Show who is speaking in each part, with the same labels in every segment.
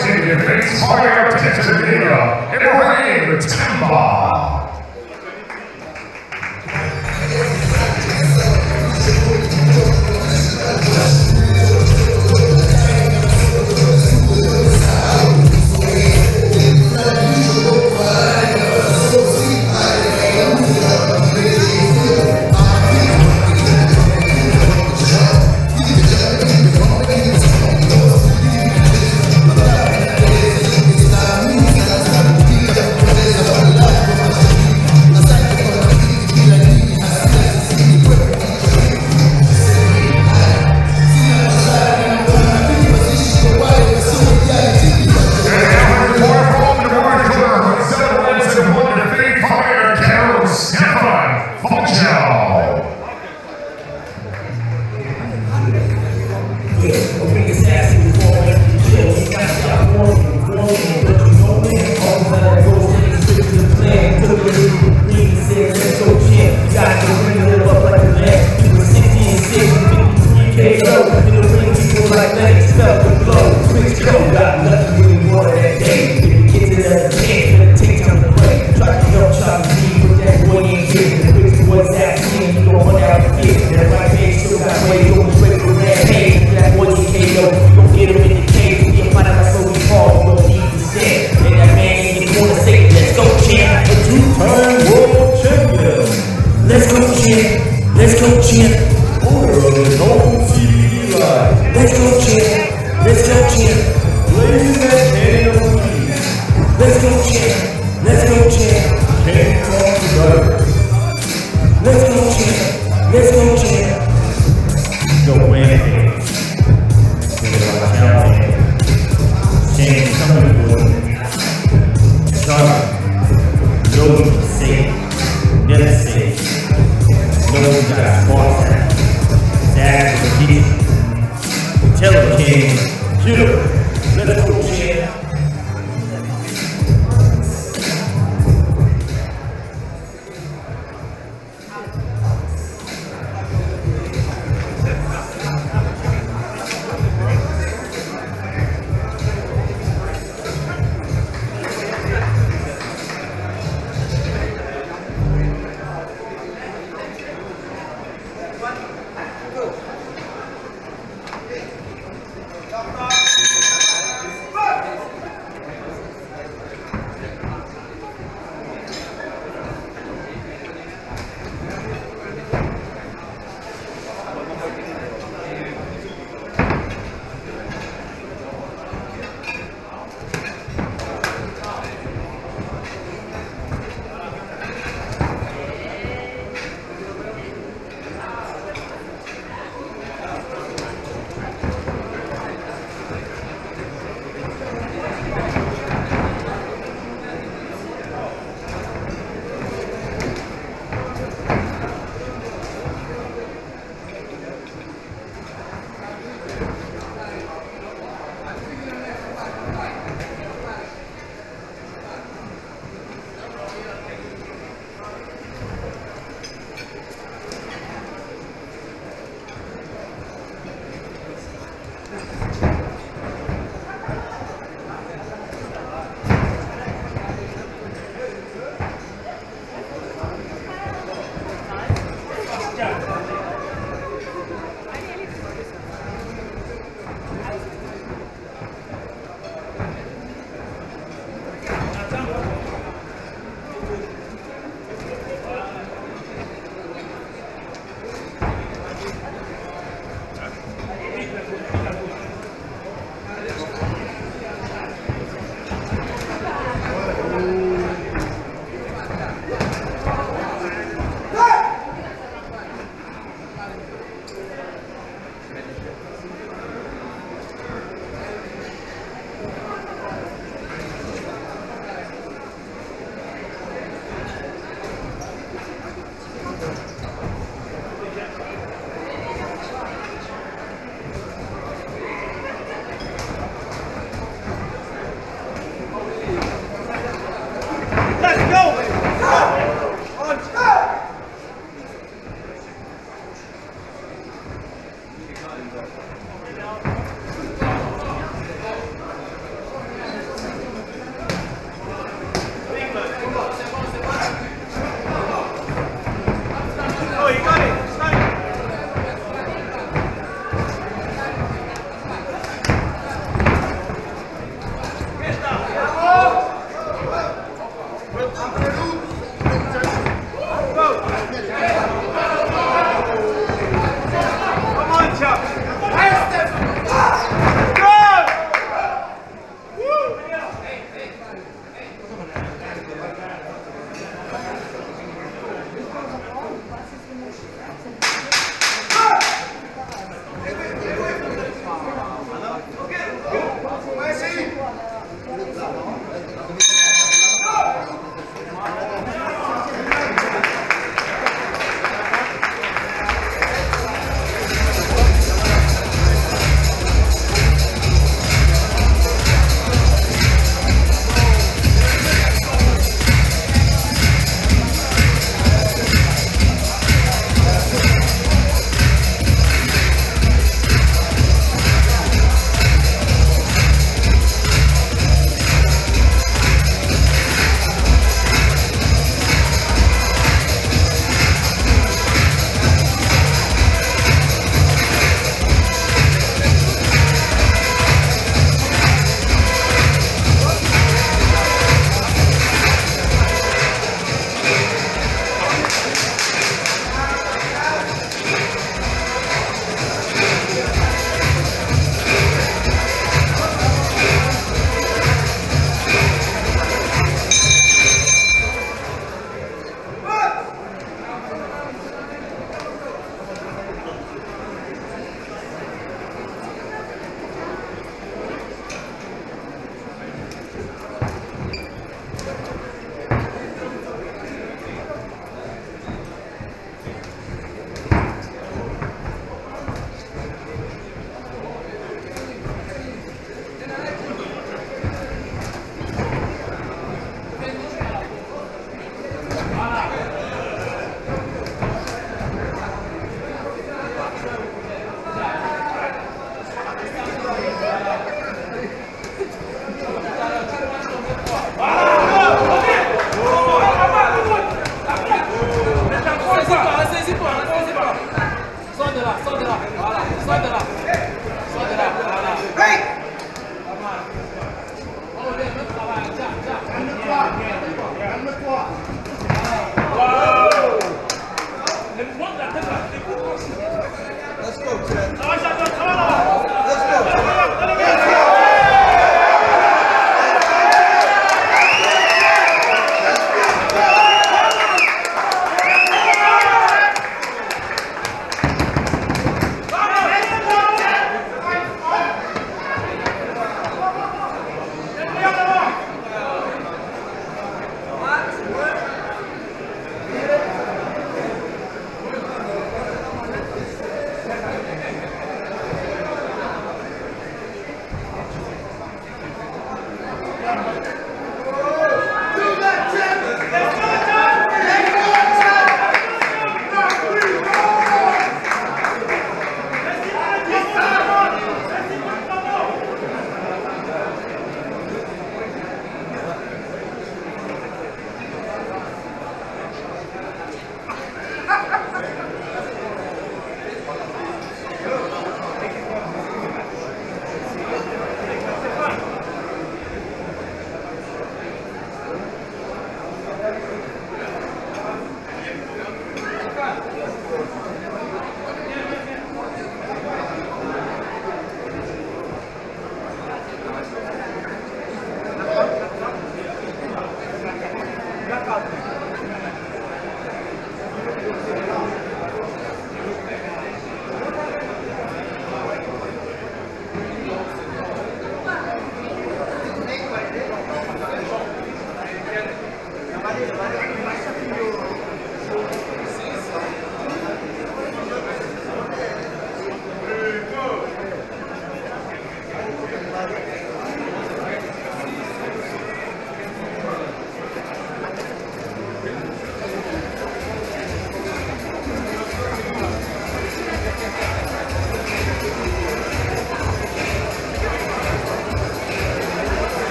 Speaker 1: representing the Fire Tanzania, Ibrahim Tamba. Stephane Fondjo.
Speaker 2: Let's go champ. Order is on TV Live. Let's go champ. Let's go champ. Ladies and gentlemen. Let's go champ. Let's go champ. Can't talk about it. Let's go champ. Let's go champ. Go win. Change coming forward. Sharp. Go safe. Never safe. No one got sports out. Sad for the kid. Tell the king, shoot him. Let's go, champ.
Speaker 3: Go.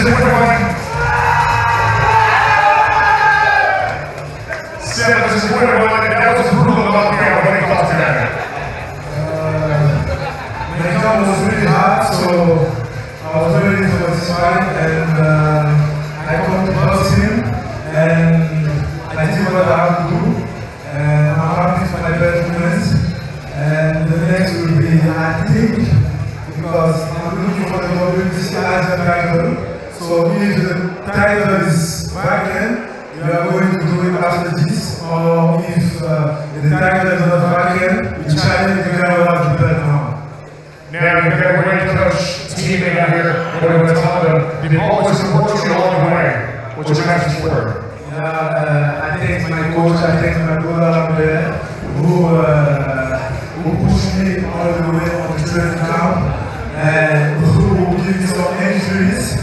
Speaker 1: is a quick one. Stephane is a quick one. That was brutal up here. What do you thought today?
Speaker 3: The jump was really hard, so I was ready for this fight, and I come to box him, and I did what I have to do, and I'm happy for my best moments, and the next will be, I think, because I'm looking for the WBC Asia title, so if the title is vacant, we are going to do it after this, or if the title is not vacant, we challenge the guy who has the belt now.
Speaker 1: Now, you've got a great coach, teammate out here, Ibrahim Tamba. They've always supported you along the way. What's your message for her?
Speaker 3: I thank my coach, I thank my brother up there, who pushed me all the way on the training camp, and who gave me some injuries,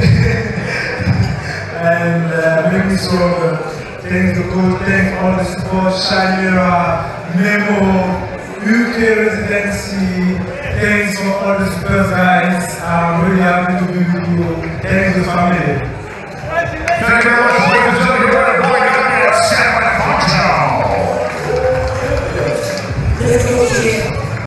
Speaker 3: and make me stronger. Thank the coach, thank all the support, Shamira, Memo, UK residency, thanks for all the super guys. I'm really happy to be with you. Thanks to the family.
Speaker 1: Thank you very much.